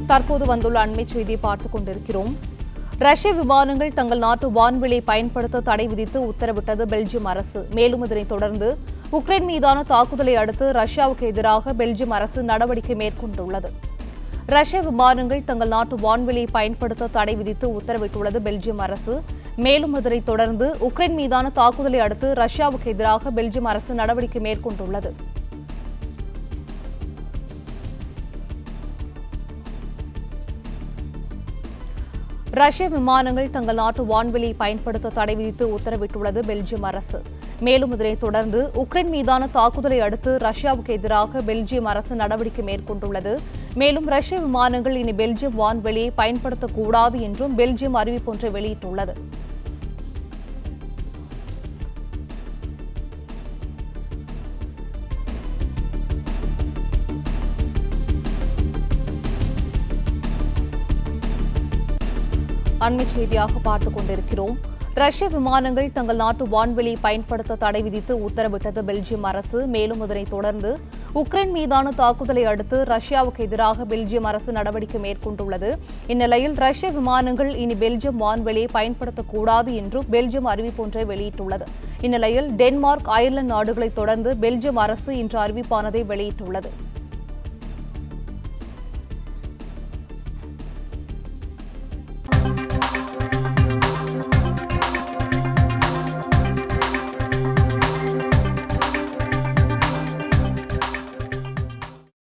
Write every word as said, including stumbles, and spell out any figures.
தற்போது வந்துள்ள அண்மை செய்தி பார்த்துக் கொண்டிருக்கிறோம். ரஷ்ய விமானங்கள் தங்கள் நாட்டு வான்வெளியை பயன்படுத்த தடை விதித்து உத்தரவிட்டது பெல்ஜியம் அரசு. மேலும் இதனைத் தொடர்ந்து உக்ரைன் மீதான தாக்குதலை அடுத்து ரஷ்யாவுக்கு எதிராக பெல்ஜியம் அரசு நடவடிக்கை மேற்கொண்டுள்ளது. ரஷ்ய விமானங்கள் தங்கள் நாட்டு வான்வெளியை பயன்படுத்த தடை விதித்து உத்தரவிட்டுள்ளது பெல்ஜியம் அரசு. மேலும் இதனைத் தொடர்ந்து உக்ரைன் மீதான தாக்குதலை அடுத்து ரஷ்யாவுக்கு எதிராக பெல்ஜியம் அரசு நடவடிக்கை மேற்கொண்டுள்ளது. ரஷ்ய விமானங்கள் தங்கள் நாட்டு வான்வெளியை பயன்படுத்த தடை விதித்து உத்தரவிட்டுள்ளது பெல்ஜியம் அரசு. மேலும் இதனைத் தொடர்ந்து உக்ரைன் மீதான தாக்குதலை அடுத்து ரஷ்யாவுக்கு எதிராக பெல்ஜியம் அரசு நடவடிக்கை மேற்கொண்டுள்ளது. மேலும் ரஷ்ய விமானங்கள் இனி பெல்ஜியம் வான்வெளியை பயன்படுத்தக்கூடாது என்றும் பெல்ஜியம் அறிவிப்பொன்றை வெளியிட்டுள்ளது. அண்மை செய்தியாக பார்த்துக் கொண்டிருக்கிறோம். ரஷ்ய விமானங்கள் தங்கள் நாட்டு வான்வெளியை பயன்படுத்த தடை விதித்து உத்தரவிட்டது பெல்ஜியம் அரசு. மேலும் இதனைத் தொடர்ந்து உக்ரைன் மீதான தாக்குதலை அடுத்து ரஷ்யாவுக்கு எதிராக பெல்ஜியம் அரசு நடவடிக்கை மேற்கொண்டுள்ளது. இந்நிலையில் ரஷ்ய விமானங்கள் இனி பெல்ஜியம் வான்வெளியை பயன்படுத்தக்கூடாது என்றும் பெல்ஜியம் அறிவிப்பொன்றை வெளியிட்டுள்ளது. இந்நிலையில் டென்மார்க், அயர்லாந்து நாடுகளைத் தொடர்ந்து பெல்ஜியம் அரசு இன்று அறிவிப்பானதை வெளியிட்டுள்ளது.